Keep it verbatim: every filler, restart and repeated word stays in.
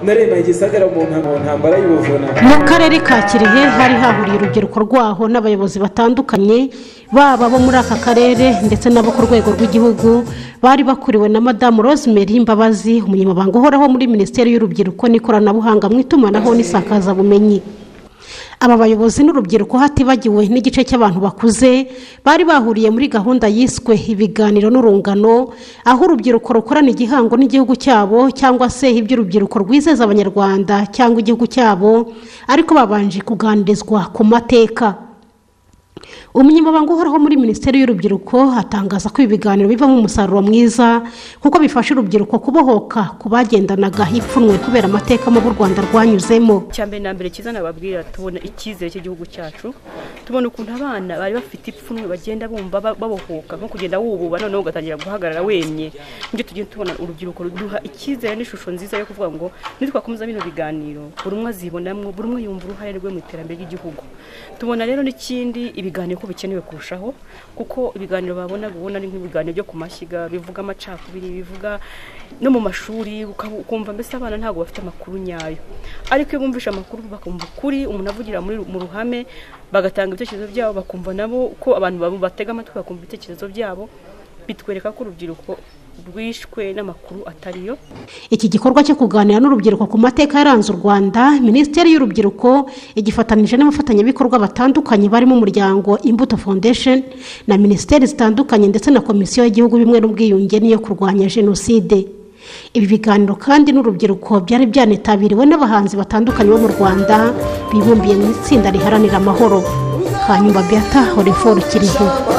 nareba igisagara mu ntambara y'ubuvuna. Mu karere ka Kirehe hari hahuriye urubyiruko rwaho n'abayobozi batandukanye baba bo muri aka karere ndetse n'abo ku rwego rw'igihugu bari bakuriwe na Madame Rosemary Mbabazi, umunyamabanga uhoraho muri Minisiteri y'Urubyiruko n'Ikoranabuhanga mu itumanaho n'isakaza bumenyi. Aba bayobozi n'urubyiruko hatibagiwe n'igice cy'abantu bakuze bari bahuriye muri gahunda yiswe ibiganiro n'urungano, aho urubyiruko rukorana igihango n'igihugu cyabo cyangwa se iby'urubyiruko rwizeza abanyarwanda cyangwa igihugu cyabo, ariko babanje kuganirizwa ku mateka. Umunyamabanga uhoraho muri Minisiteri y'Urubyiruko atangaza ko ibiganiro bivamo umusaruro mwiza kuko bifasha urubyiruko kubohoka kubagendanaga ipfunwe kubera amateka mu Rwanda rwanyuzemo. Cyambere na mbere kizana babwira tubona icyizere cy'igihugu cyacu, tubona ukuntu abana bari bafite ipfunwe bagenda bumva babohoka nko kugenda wububa noneho ugatangira guhagarara wemye. Nje tugiye tubona urubyiruko ruduha icyizere n'ishusho nziza yo kuvuga ngo nitwakomeza bino biganiro buri umwe azibonamwe, buri umwe yumva uruhare rwe mu iterambere ry'igihugu. Tubona rero n'ikindi ibiganiro ko bikenewe kurushaho kuko ibiganiro babona gubona ari nk'ibiganiro byo kumashyiga bivuga amacakubiri, bivuga no mu mashuri ukumva mbese abana ntago bafite amakuru nyayo, ariko iyo bumvisha amakuru bakumva kuri umuntu avugira muri mu ruhame bagatanga ibitekerezo byabo, bakumva nabo ko abantu batega amatwi bakumva ibitekerezo byabo, bitwereka ko urubyiruko rwishwe n'amakuru atariyo. Iki gikorwa cyo kuganira n'urubyiruko ku mateka yaranze u Rwanda, Minisiteri y'Urubyiruko igifatanije n'abafatanyabikorwa batandukanye barimo umuryango Imbuto Foundation na Minisiteri zitandukanye ndetse na Komisiyo y'Igihugu y'Ubumwe n'Ubwiyunge n'iyo kurwanya Jenoside. Ibi biganiro kandi n'urubyiruko byari byanitabiriwe n'abahanzi batandukanye bo mu Rwanda bibumbiye mu itsinda riharanira amahoro. Hanyuma Beata Horefor Kirehe.